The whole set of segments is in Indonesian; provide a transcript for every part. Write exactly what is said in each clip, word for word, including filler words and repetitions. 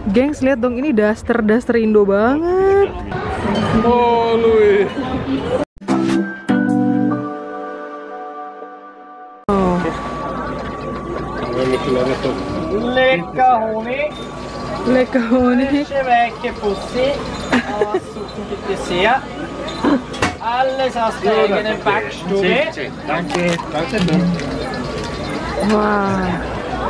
Gengs, lihat dong, ini daster-daster Indo banget. Oh, Louis. Oh. Lekahoni. Lekahoni. Väcker Pussy. Och så fick vi se. Alles har stegen en backstore. Danke, danke. Wah.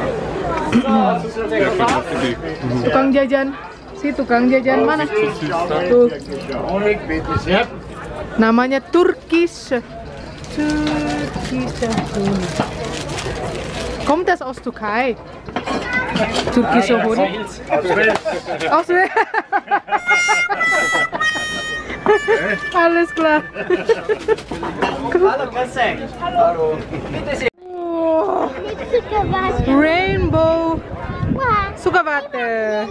Tukang jajan. Si tukang jajan mana? Tuh. Namanya Turkish. Turkish. Kommt das aus Türkei? Türkische Honig? Aus Wales. Alles klar. Hallo, grüß dich. Hallo. Bitte sehr. Oh. Rainbow. Zuckerwatte.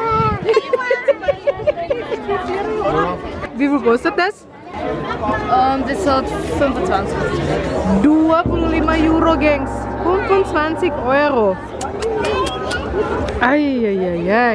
Wie viel kostet das? Um, das hat fünfundzwanzig. dua puluh lima Euro, gengs. fünfundzwanzig Euro. Ay, ay, ay, ay.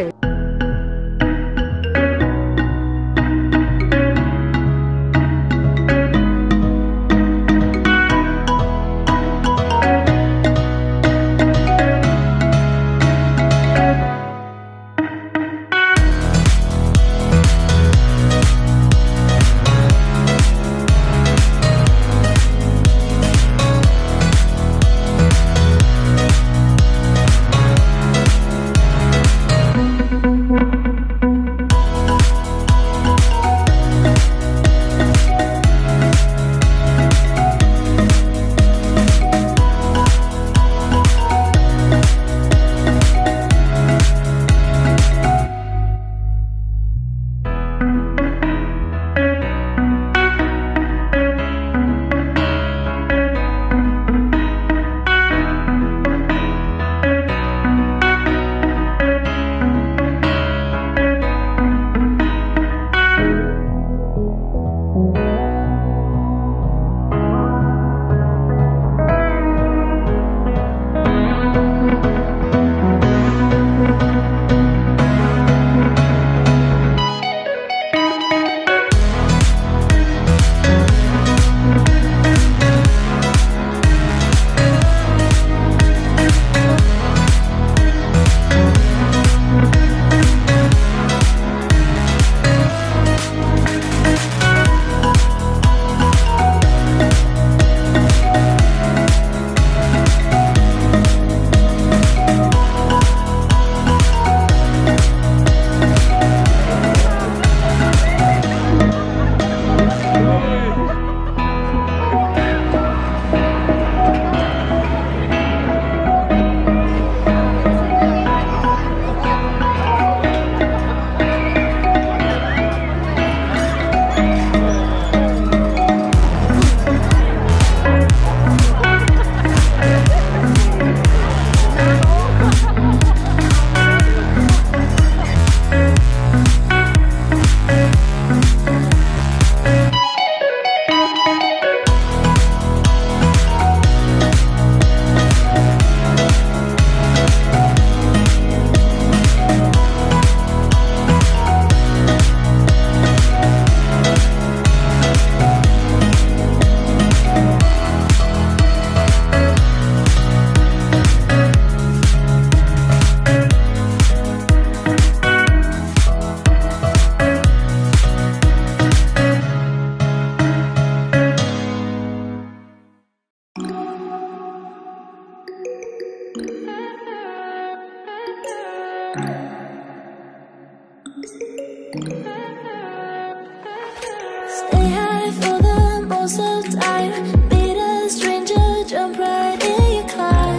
Stay high for the most of the time. Meet a stranger, jump right in your car.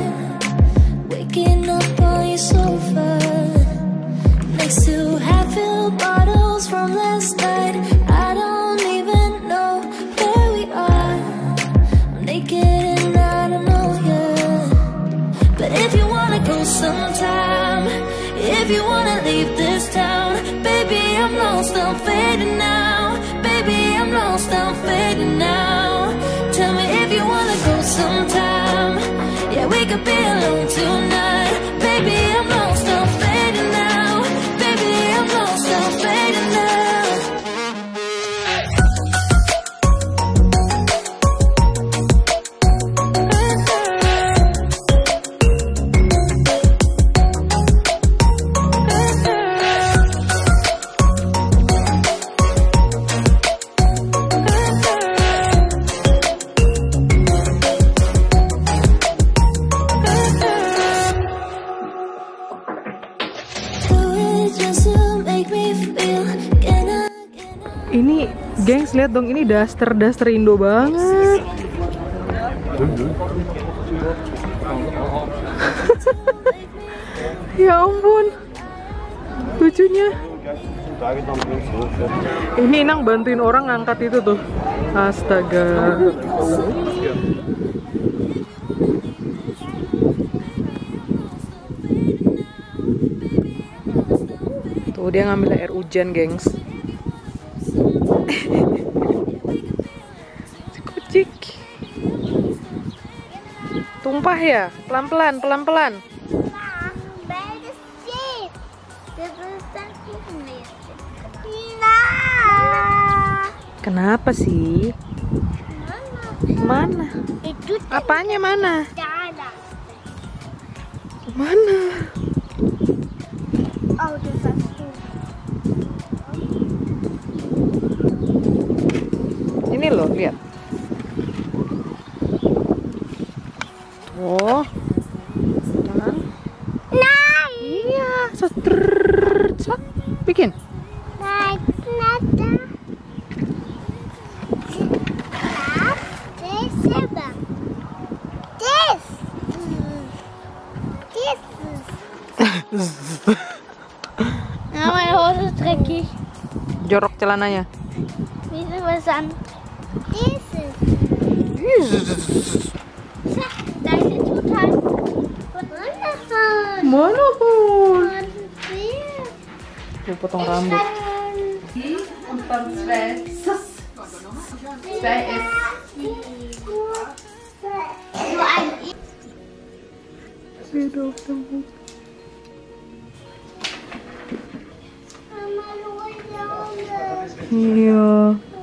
Waking up on your sofa next to half-filled bottles from last night. I don't even know where we are. I'm naked and I don't know yet. But if you wanna go sometime, if you wanna leave this town, baby, I'm lost, I'm fading now. Baby, I'm lost, I'm fading now. Tell me if you wanna go sometime. Yeah, we could be alone tonight. Baby, I'm lost, I'm fading now. Baby, Ini, gengs, lihat dong, ini daster-daster Indo banget. Ya ampun, lucunya. Ini Inang bantuin orang ngangkat itu tuh. Astaga. Tuh dia ngambil air hujan, gengs. Si kucing. Tumpah ya? Pelan-pelan, pelan-pelan. Kenapa sih? Mana? Apanya mana? Mana? Ini loh, lihat. Oh. Dan. Nah. Iya, seter. Bikin. Ja, meine Hose ist dreckig. Jorok celananya. Wieso was an? Dieses. Da ist total wundervoll. Monohol. Und Tuh potong rambut. Und dann zwei S. Zwei S. Nur ein I. Iya.